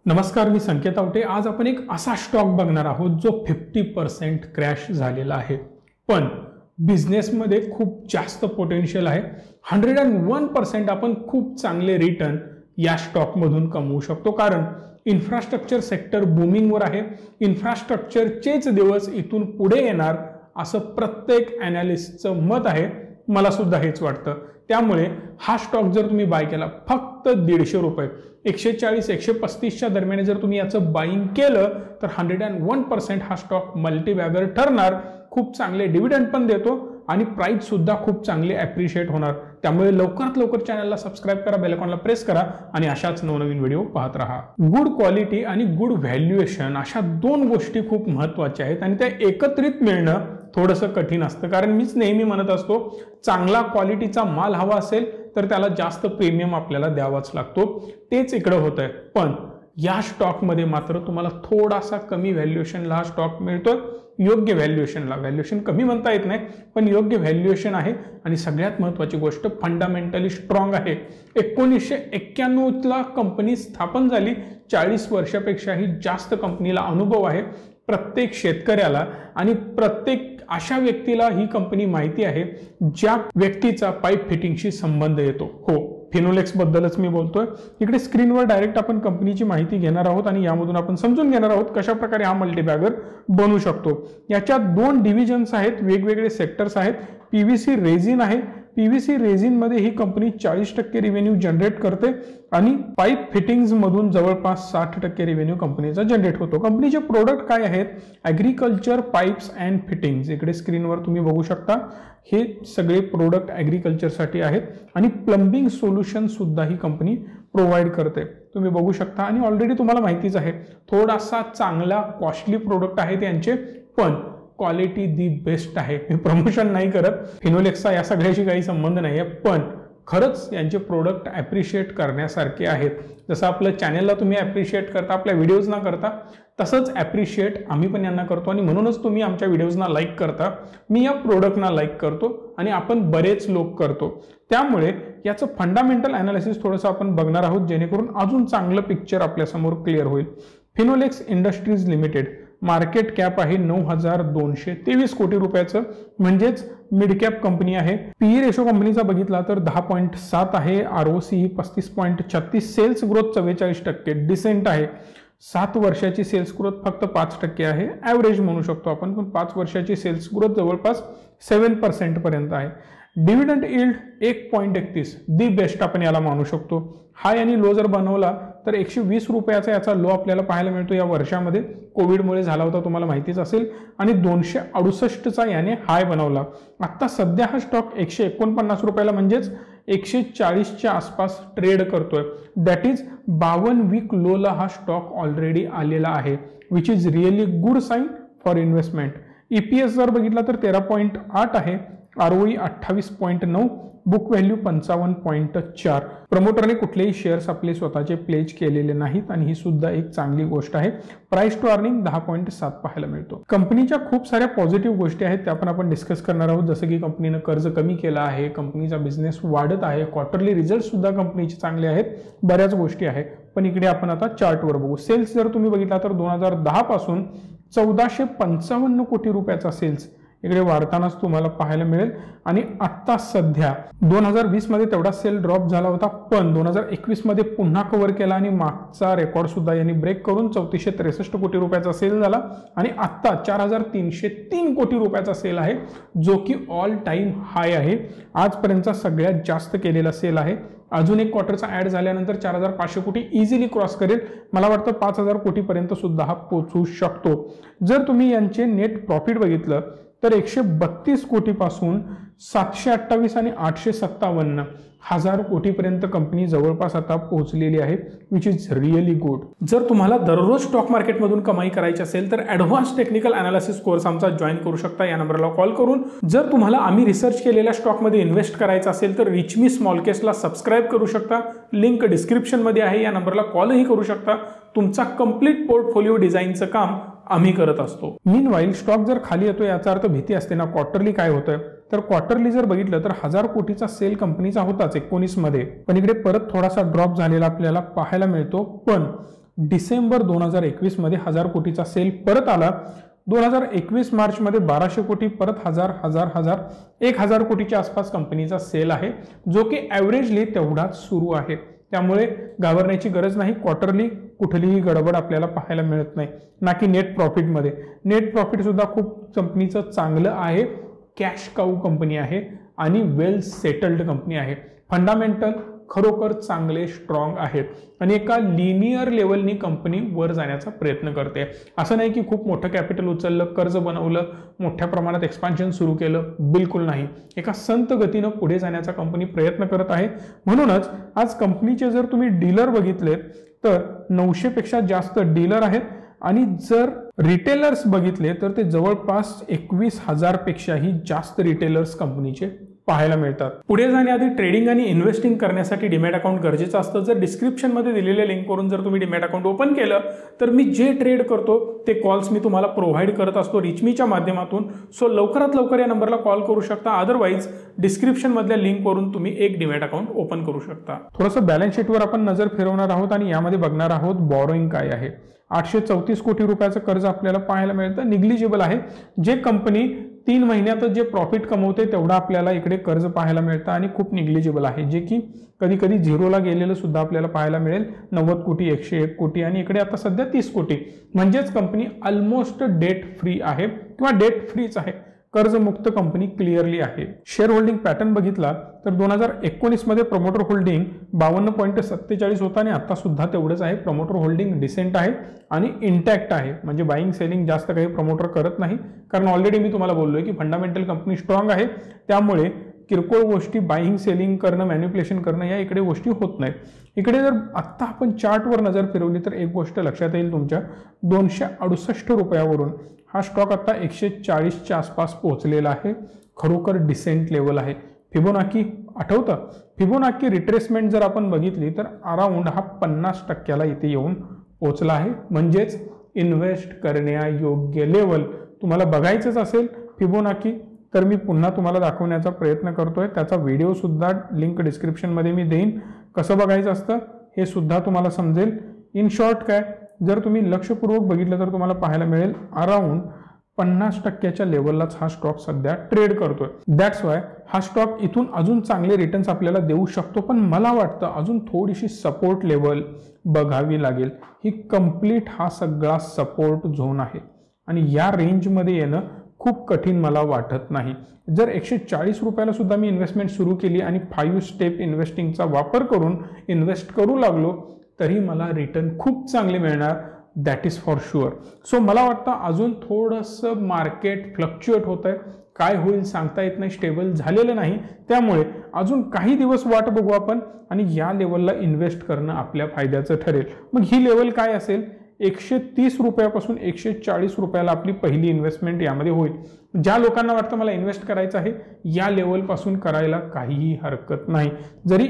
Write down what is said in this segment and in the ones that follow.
नमस्कार, मी संकेत आवटे। आज आपण एक असा स्टॉक बघणार आहोत जो 50% क्रॅश झालेला आहे, पण बिझनेसमध्ये खूप जास्त पोटेन्शियल आहे। 101% आपण खूप चांगले रिटर्न या स्टॉकमधून कमवू शकतो, कारण इन्फ्रास्ट्रक्चर सेक्टर बूमिंगवर आहे। इन्फ्रास्ट्रक्चरचेच दिवस इथून पुढे येणार असं प्रत्येक ॲनालिस्टचं मत आहे। मला सुद्धा हेच वाटतं। त्यामुळे हा स्टॉक जर तुम्ही बाय केला फक्त 150 रुपये 140-135 च्या दरम्यान जर तुम्ही याचं बाईंग केलं तर 101% हा स्टॉक मल्टीबॅगर ठरणार। खूप चांगले डिव्हिडंड पण देतो आणि प्राइस सुद्धा खूप चांगले ॲप्रिशिएट होणार। त्यामुळे लवकरात लवकर चॅनलला सबस्क्राइब करा, बेल आयकॉनला प्रेस करा आणि अशाच नवनवीन व्हिडिओ पाहत राहा। गुड क्वालिटी आणि गुड व्हॅल्युएशन अशा दोन गोष्टी खूप महत्त्वाच्या आहेत आणि त्या एकत्रित मिळणं थोडंसं कठीण असतं, कारण मीच नेहमी म्हणत असतो चांगला क्वालिटीचा माल हवा असेल तर त्याला जास्त प्रीमियम आपल्याला द्यावाच लागतो। तेच इकडे होतंय, पण या स्टॉकमध्ये मात्र तुम्हाला थोडासा कमी व्हॅल्युएशनला हा स्टॉक मिळतोय। योग्य व्हॅल्युएशनला, व्हॅल्युएशन कमी म्हणता येत नाही पण योग्य व्हॅल्युएशन आहे आणि सगळ्यात महत्त्वाची गोष्ट फंडामेंटली स्ट्रॉंग आहे। 1991 ला कंपनी स्थापन झाली, 40 वर्षापेक्षाही जास्त कंपनीला अनुभव आहे। प्रत्येक शेतकऱ्याला आणि प्रत्येक अशा व्यक्तीला ही कंपनी माहिती आहे ज्या व्यक्तीचा पाईप फिटिंगशी संबंध येतो। हो, फिनोलेक्स बद्दलच मी बोलतोय। इकडे स्क्रीनवर डायरेक्ट आपण कंपनीची माहिती घेणार आहोत आणि यामधून आपण समजून घेणार आहोत कशा प्रकारे हा मल्टीबॅगर बनू शकतो। याच्यात दोन डिव्हिजन्स आहेत, वेगवेगळे सेक्टर्स आहेत। पीव्हीसी रेझिन आहे। पीव्हीसी रेझिन मध्ये ही कंपनी 40% रेव्हेन्यू जनरेट करते आणि पाईप फिटिंग्स मधून जवळपास 60% रेव्हेन्यू कंपनीचा जनरेट होतो। कंपनीचे प्रोडक्ट काय आहेत? Agriculture pipes and fittings. इकडे स्क्रीनवर तुम्ही बघू शकता हे सगळे प्रोडक्ट ॲग्रिकल्चरसाठी आहेत आणि प्लंबिंग सोल्युशन सुद्धा ही कंपनी प्रोव्हाइड करते, तुम्ही बघू शकता। आणि ऑलरेडी तुम्हाला माहितीच आहे थोडासा चांगला कॉस्टली प्रोडक्ट आहे त्यांचे, पण क्वालिटी दी बेस्ट आहे। मी प्रमोशन नाही करत, फिनोलेक्सचा या सगळ्याशी काही संबंध नाही आहे, पण खरंच यांचे प्रोडक्ट ॲप्रिशिएट करण्यासारखे आहेत। जसं आपलं चॅनलला तुम्ही ॲप्रिशिएट करता आपल्या व्हिडिओजना करता, तसंच ॲप्रिशिएट आम्ही पण यांना करतो आणि म्हणूनच तुम्ही आमच्या व्हिडिओजना लाईक करता। मी या प्रोडक्टना लाईक करतो आणि आपण बरेच लोक करतो। त्यामुळे याचं फंडामेंटल ॲनालिसिस थोडंसं आपण बघणार आहोत, जेणेकरून अजून चांगलं पिक्चर आपल्यासमोर क्लिअर होईल। Finolex industries limited market cap आहे 9,223 कोटी रुपयाचं, म्हणजेच मिड कॅप कंपनी आहे। पीई रेशो कंपनीचा बघितला तर 10.7 आहे, आरओसी 35.36, सेल्स ग्रोथ 44%, डिसेंट आहे। 7 वर्षाची सेल्स ग्रोथ फक्त 5% आहे, ॲव्हरेज म्हणू शकतो आपण, पण 5 वर्षाची सेल्स ग्रोथ जवळपास 7% पर्यंत आहे। डिव्हिडंड यील्ड 1.31, दी बेस्ट आपण याला मानू शकतो। हाय आणि लो जर बनवला तर 120 रुपयाचा याचा लो आपल्याला पाहायला मिळतो या वर्षामध्ये, कोविडमुळे झाला होता तुम्हाला माहितीच असेल, आणि 268चा याने हाय बनवला। आता सध्या हा स्टॉक 149 रुपयाला म्हणजेच 140च्या आसपास ट्रेड करतोय। दॅट इज 52 वीक लोला हा स्टॉक ऑलरेडी आलेला आहे, which is really good sign for investment. EPS जर बघितला तर 13.8 आहे, आरओई 28.9, बुक व्हॅल्यू 55.4। प्रमोटरने कुठलेही शेअर्स आपले स्वतःचे प्लेज केलेले नाहीत आणि ही सुद्धा एक चांगली गोष्ट आहे। प्राइस टू अर्निंग 10.7 पाहायला मिळतो। कंपनीच्या खूप साऱ्या पॉझिटिव्ह गोष्टी आहेत, त्या पण आपण डिस्कस करणार आहोत, जसं की कंपनीनं कर्ज कमी केलं आहे, कंपनीचा बिझनेस वाढत आहे, क्वार्टरली रिझल्ट सुद्धा कंपनीचे चांगले आहेत, बऱ्याच गोष्टी आहेत। पण इकडे आपण आता चार्टवर बघू। सेल्स जर तुम्ही बघितला तर 2010 पासून 1455 कोटी रुपयाचा सेल्स इकडे वाढतानाच तुम्हाला पाहायला मिळेल आणि आता सध्या 2020 मध्ये तेवढा सेल ड्रॉप झाला होता, पण 2021 मध्ये पुन्हा कव्हर केला आणि मागचा रेकॉर्ड सुद्धा यांनी ब्रेक करून 3463 कोटी रुपयाचा सेल झाला आणि आता 4303 कोटी रुपयाचा सेल आहे, जो की ऑल टाइम हाय आहे। आजपर्यंतचा सगळ्यात जास्त केलेला सेल आहे। अजून एक क्वार्टरचा ऍड झाल्यानंतर 4500 कोटी इझिली क्रॉस करेल। मला वाटतं 5000 कोटीपर्यंत सुद्धा हा पोहोचू शकतो। जर तुम्ही यांचे नेट प्रॉफिट बघितलं तर 132 कोटीपासून 728 आणि 857 हजार कोटीपर्यंत कंपनी जवळपास आता पोहोचलेली आहे, विच इज रिअली गुड। जर तुम्हाला दररोज स्टॉक मार्केटमधून कमाई करायची असेल तर ॲडव्हान्स टेक्निकल ॲनालिसिस कोर्स आमचा जॉईन करू शकता या नंबरला कॉल करून। जर तुम्हाला आम्ही रिसर्च केलेल्या स्टॉकमध्ये इन्व्हेस्ट करायचं असेल तर रिच मी स्मॉल केसला सबस्क्राईब करू शकता, लिंक डिस्क्रिप्शनमध्ये आहे, या नंबरला कॉलही करू शकता। तुमचा कंप्लीट पोर्टफोलिओ डिझाईनचं काम आम्ही करत असतो। मीनवाईल स्टॉक जर खाली येतो याचा अर्थ भीती असते ना, क्वार्टरली काय होतंय तर क्वार्टरली जर बघितलं तर 1000 कोटीचा सेल कंपनीचा होताच 19 मध्ये, पण इकडे परत थोडासा ड्रॉप झालेला आपल्याला पाहायला मिळतो। पण डिसेंबर 2021 मध्ये 1000 कोटीचा सेल परत आला. 2021 मार्च मध्ये 1200 कोटी, परत 1000 कोटीच्या आसपास कंपनीचा सेल आहे, जो की ॲव्हरेजली तेवढाच सुरू आहे. त्यामुळे घाबरण्याची गरज नाही. क्वार्टरली कुठलीही गडबड आपल्याला पाहायला मिळत नाही, ना की नेट प्रॉफिटमध्ये. नेट प्रॉफिट सुद्धा खूप कंपनीचं चांगलं आहे. कॅश काऊ कंपनी आहे आणि वेल सेटल्ड कंपनी आहे. फंडामेंटल खरोखर चांगले स्ट्रॉंग आहेत आणि एका लिनियर लेवलनी कंपनी वर जाण्याचा प्रयत्न करते. असं नाही की खूप मोठं कॅपिटल उचललं, कर्ज बनवलं, मोठ्या प्रमाणात एक्सपान्शन सुरू केलं, बिलकुल नाही. एका संत गतीनं पुढे जाण्याचा कंपनी प्रयत्न करत आहे. म्हणूनच आज कंपनीचे जर तुम्ही डीलर बघितलेत तर 900 पेक्षा जास्त डीलर आहेत आणि जर रिटेलर्स बघितले तर ते जवळपास 21,000 पेक्षाही जास्त रिटेलर्स कंपनीचे पाहायला मिळतात. पुढे जाण्याआधी ट्रेडिंग आणि इन्व्हेस्टिंग करण्यासाठी डीमॅट अकाउंट गरजेचं असतं. जर डिस्क्रिप्शनमध्ये दिलेल्या लिंकवरून जर तुम्ही डीमॅट अकाउंट ओपन केलं तर मी जे ट्रेड करतो ते कॉल्स मी तुम्हाला प्रोव्हाइड करत असतो रिचमीच्या माध्यमातून. सो लवकरात लवकर या नंबरला कॉल करू शकता. अदरवाईज डिस्क्रिप्शनमधल्या लिंकवरून तुम्ही एक डीमॅट अकाउंट ओपन करू शकता. थोडंसं बॅलन्स शीटवर आपण नजर फिरवणार आहोत आणि यामध्ये बघणार आहोत बॉरोइंग काय आहे. 834 कोटी रुपयाचं कर्ज आपल्याला पाहायला मिळतं. निग्लिजिबल आहे. जे कंपनी 3 महिन्यातच जे प्रॉफिट कमवते तेवढा आपल्याला इकडे कर्ज पाहायला मिळतं आणि खूप निग्लिजिबल आहे, जे की कधी कधी झिरोला गेलेलं सुद्धा आपल्याला पाहायला मिळेल. 90 कोटी, 101 कोटी आणि इकडे आता सध्या 30 कोटी. म्हणजेच कंपनी ऑलमोस्ट डेट फ्री आहे किंवा डेट फ्रीच आहे. कर्जमुक्त कंपनी क्लिअरली आहे. शेअर होल्डिंग पॅटर्न बघितला तर 2019 मध्ये प्रमोटर होल्डिंग 52.47 होता आणि आता सुद्धा तेवढंच आहे. प्रमोटर होल्डिंग डिसेंट आहे आणि इंटॅक्ट आहे. म्हणजे बाईंग सेलिंग जास्त काही प्रमोटर करत नाही, कारण ऑलरेडी मी तुम्हाला बोललोय की फंडामेंटल कंपनी स्ट्रॉंग आहे. त्यामुळे किरकोळ गोष्टी बाईंग सेलिंग करणं, मॅन्युप्युलेशन करणं या इकडे गोष्टी होत नाहीत. इकडे जर आत्ता आपण चार्टवर नजर फिरवली तर एक गोष्ट लक्षात येईल तुमच्या. 268 रुपयावरून हा स्टॉक आता 140च्या आसपास पोहोचलेला आहे. खरोखर डिसेंट लेवल आहे. फिबोनाकी आठवतं? फिबोनाकी रिट्रेसमेंट जर आपण बघितली तर अराउंड हा 50% इथे येऊन पोहोचला आहे. म्हणजेच इन्व्हेस्ट करण्यायोग्य लेवल. तुम्हाला बघायचंच असेल फिबोनाकी तर मी पुन्हा तुम्हाला दाखवण्याचा प्रयत्न करतोय. त्याचा व्हिडिओ सुद्धा लिंक डिस्क्रिप्शनमध्ये मी देईन. कसं बघायचं असतं हे सुद्धा तुम्हाला समजेल. इन शॉर्ट काय, जर तुम्ही लक्षपूर्वक बघितलं तर तुम्हाला पाहायला मिळेल अराउंड 50%च्या लेवललाच हा स्टॉक सध्या ट्रेड करतोय. दॅट्स वाय हा स्टॉक इथून अजून चांगले रिटर्न्स आपल्याला देऊ शकतो. पण मला वाटतं अजून थोडीशी सपोर्ट लेवल बघावी लागेल. ही कंप्लीट हा सगळा सपोर्ट झोन आहे आणि या रेंजमध्ये येणं खूप कठीण मला वाटत नाही. जर 140 रुपयाला सुद्धा मी इन्व्हेस्टमेंट सुरू केली आणि 5 स्टेप इन्व्हेस्टिंगचा वापर करून इन्व्हेस्ट करू लागलो तरी मला रिटर्न खूप चांगले मिळणार. That is for sure. So मला वाटतं अजून थोडंसं मार्केट फ्लक्च्युएट होत आहे. काय होईल सांगता येत नाही, स्टेबल झालेलं नाही. त्यामुळे अजून काही दिवस वाट बघू आपण आणि या लेवलला इन्व्हेस्ट करणं आपल्या फायद्याचं ठरेल. मग ही लेवल काय असेल? 130 रुपयापासून 140 रुपयाला आपली पहिली इन्व्हेस्टमेंट यामध्ये होईल. ज्या लोकांना वाटतं मला इन्व्हेस्ट करायचं आहे या लेवलपासून करायला काहीही हरकत नाही. जरी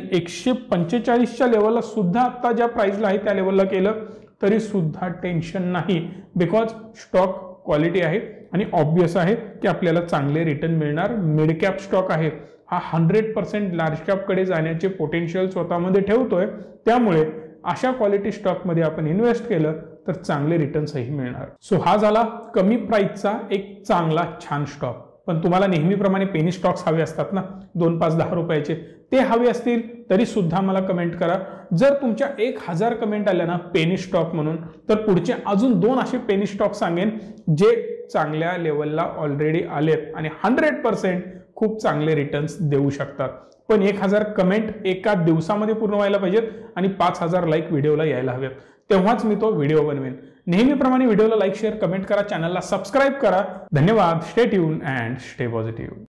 145च्या लेवलला सुद्धा आता ज्या प्राइसला आहे त्या लेवलला केलं तरी सुद्धा टेन्शन नाही. बिकॉज स्टॉक क्वालिटी आहे आणि ऑब्वियस आहे की आपल्याला चांगले रिटर्न मिळणार. मिड कॅप स्टॉक आहे. हा 100% लार्ज कॅपकडे जाण्याचे पोटेन्शियल स्वतःमध्ये ठेवतोय. त्यामुळे अशा क्वालिटी स्टॉकमध्ये आपण इन्व्हेस्ट केलं तर चांगले रिटर्न्सही मिळणार. सो हा झाला कमी प्राइसचा एक चांगला छान स्टॉक. पण तुम्हाला नेहमीप्रमाणे पेनी स्टॉक्स हवे असतात ना, 2, 5, 10 रुपयाचे, ते हवे असतील तरी सुद्धा मला कमेंट करा. जर तुमच्या 1000 कमेंट आल्या ना पेनी स्टॉक म्हणून तर पुढचे अजून 2 असे पेनी स्टॉक सांगेन जे चांगल्या लेवलला ऑलरेडी आलेत आणि 100% खूप चांगले रिटर्न्स देऊ शकतात. पण 1000 कमेंट एका दिवसामध्ये पूर्ण व्हायला पाहिजेत आणि 5000 लाईक व्हिडिओला यायला हवेत. तेव्हाच मी तो व्हिडिओ बनवेन. नेहमीप्रमाणे व्हिडिओला लाईक, शेअर, कमेंट करा, चॅनलला सबस्क्राईब करा. धन्यवाद. Stay tune and stay positive.